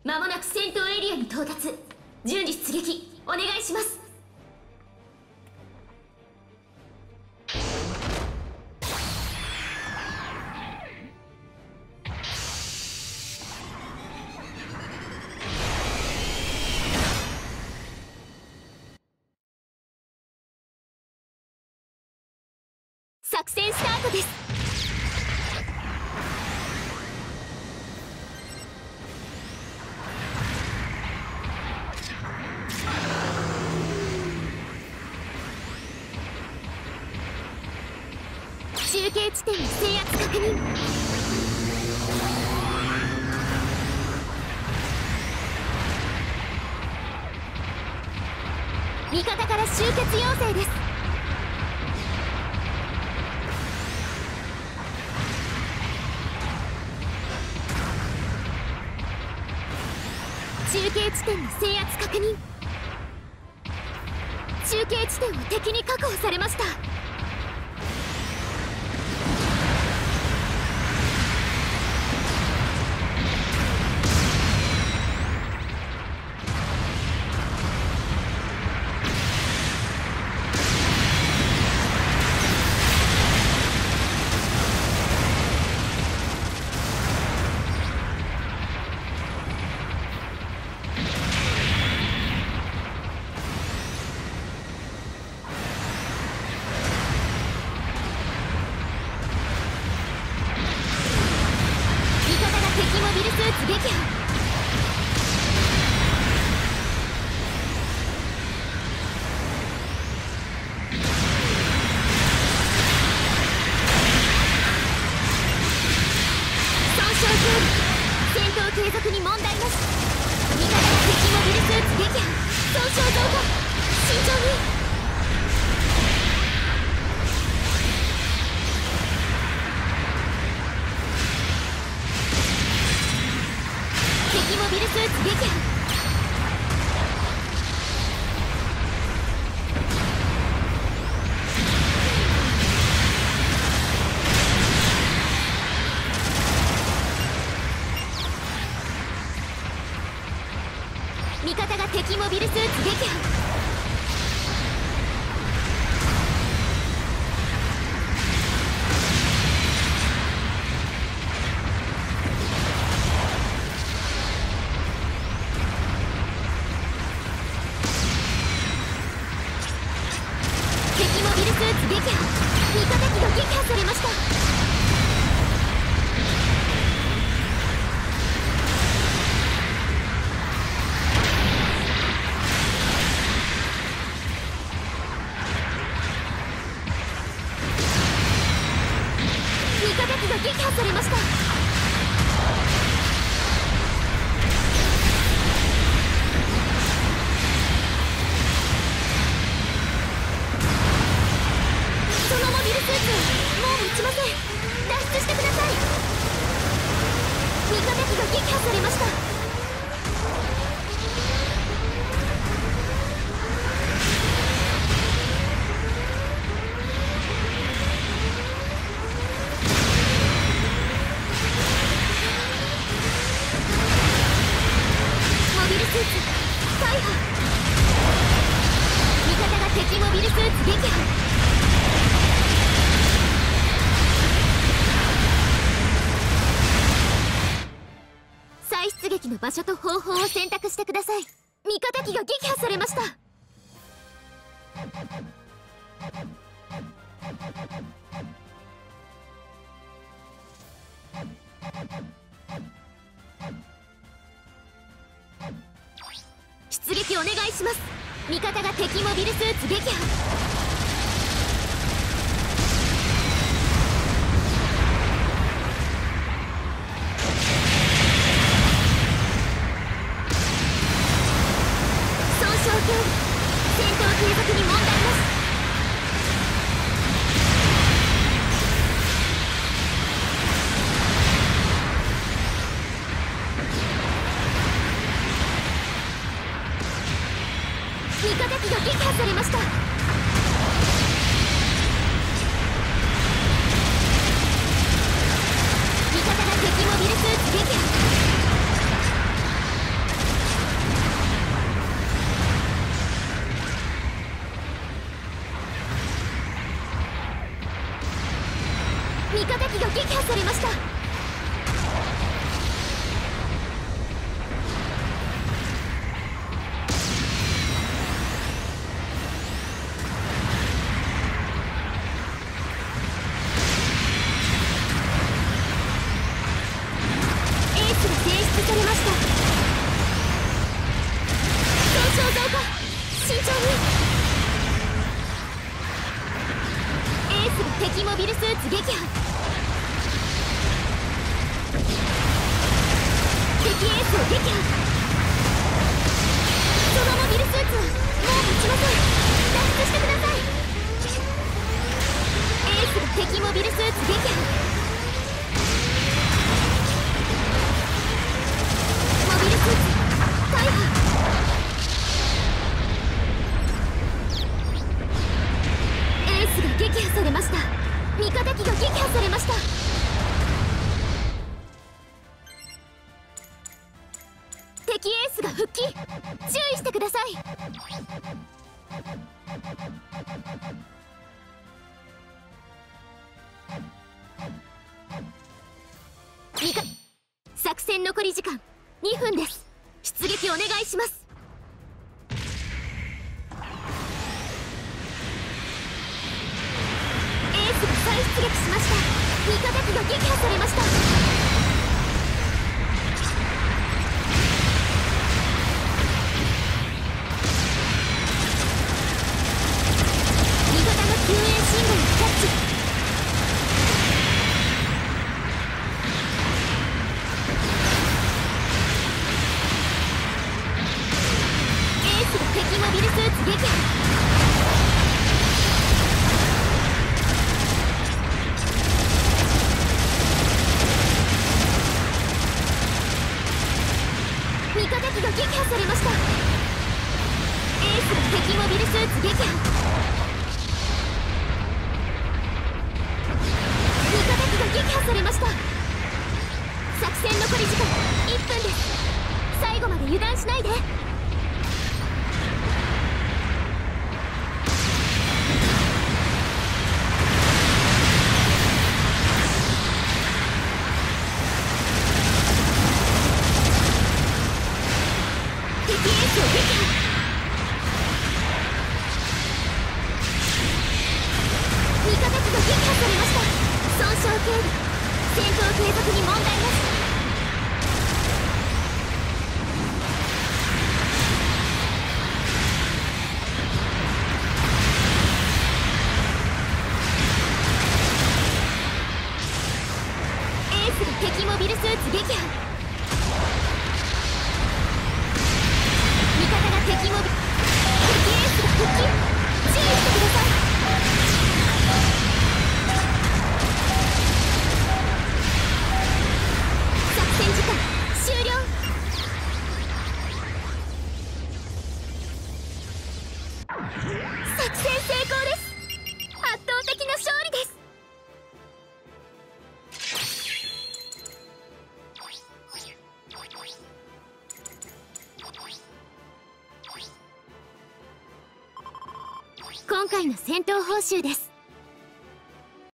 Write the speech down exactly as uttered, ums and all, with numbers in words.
間もなく戦闘エリアに到達。順次出撃お願いします。作戦スタートです。中継地点の制圧確認。味方から集結要請です。中継地点の制圧確認。中継地点を敵に確保されました。撃破。損傷強力。戦闘継続に問題なし。味方が敵モビルスーツ撃破。損傷増加。慎重に。敵モビルスーツ撃破。味方が敵モビルスーツ撃破。敵モビルスーツ撃破。味方機が撃破されました。味方機が撃破されました。そのモビルスーツもう撃ちません。脱出してください。味方機が撃破されました。モビルスーツ大破。味方が敵モビルスーツ撃破。再出撃の場所と方法を選択してください。味方機が撃破されました。出撃お願いします。味方が敵モビルスーツ撃破。戦闘継続に問題なし。味方機が撃破されました。味方が敵モビルスーツ撃破。 敵モビルスーツ撃破。敵エースを撃破。そのモビルスーツはもう持ちません。脱出してください。エースが敵モビルスーツ撃破。モビルスーツ大破。エースが撃破されました。味方機が撃破されました。敵エースが復帰。注意してください。味方作戦残り時間にふんです。出撃お願いします。エースが再出撃しました。味方機が撃破されました。味方の救援信号をキャッチ。敵モビルスーツ撃破。味方機が撃破されました。エースが敵モビルスーツ撃破。味方機が撃破されました。作戦残り時間いっぷんです。最後まで油断しないで。敵エースを撃破。味方機が撃破されました。損傷軽微。戦闘継続に問題なし。エースが敵モビルスーツ撃破。味方が敵モビ敵エースが復帰。注意してください。作戦時間終了。作戦成功です。圧倒的な勝利です。今回の戦闘報酬です。